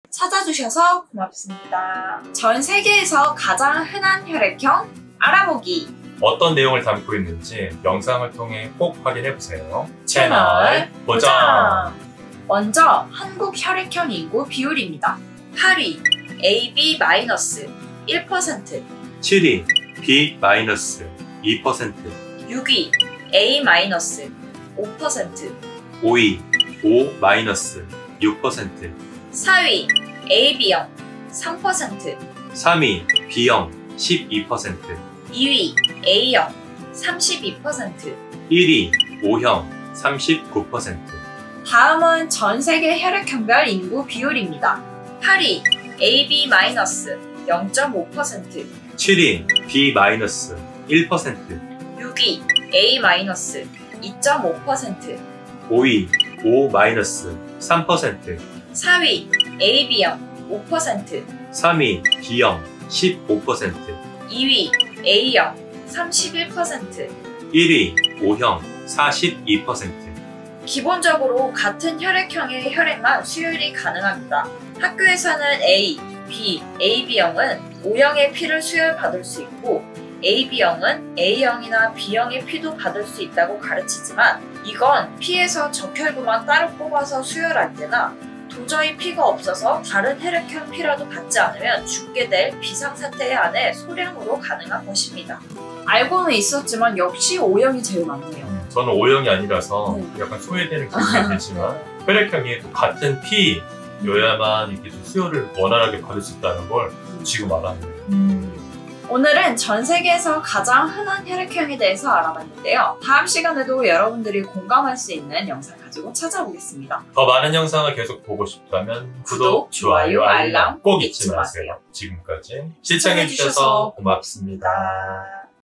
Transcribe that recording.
찾아주셔서 고맙습니다. 전 세계에서 가장 흔한 혈액형 알아보기. 어떤 내용을 담고 있는지 영상을 통해 꼭 확인해보세요. 채널 고정! 먼저 한국 혈액형 인구 비율입니다. 8위 AB-1%, 7위 B-2%, 6위 A-, 5%, 5위 O-6%, 4위 AB형 3%, 3위 B형 12%, 2위 A형 32%. 1위 O형 39%, 다음은 전 세계 혈액형별 인구 비율입니다. 8위 AB-, 0.5%, 7위 B-1%, 6위 A-, 2.5%, 5위 O-3%, 4위 AB형 5%, 3위 B형 15%, 2위 A형 31%. 1위 O형 42%. 기본적으로 같은 혈액형의 혈액만 수혈이 가능합니다. 학교에서는 A, B, AB형은 O형의 피를 수혈받을 수 있고 AB형은 A형이나 B형의 피도 받을 수 있다고 가르치지만 이건 피에서 적혈구만 따로 뽑아서 수혈할 때나 도저히 피가 없어서 다른 혈액형 피라도 받지 않으면 죽게 될 비상사태에 한해 소량으로 가능한 것입니다. 알고는 있었지만 역시 O형이 제일 많네요. 저는 O형이 아니라서 약간 소외되는 기분이 들지만 혈액형이 또 같은 피여야만 이렇게 좀 수혈을 원활하게 받을 수 있다는 걸 지금 알았네요. 오늘은 전 세계에서 가장 흔한 혈액형에 대해서 알아봤는데요. 다음 시간에도 여러분들이 공감할 수 있는 영상 가지고 찾아오겠습니다. 더 많은 영상을 계속 보고 싶다면 구독, 좋아요, 알람 꼭 잊지 마세요. 지금까지 시청해주셔서 고맙습니다.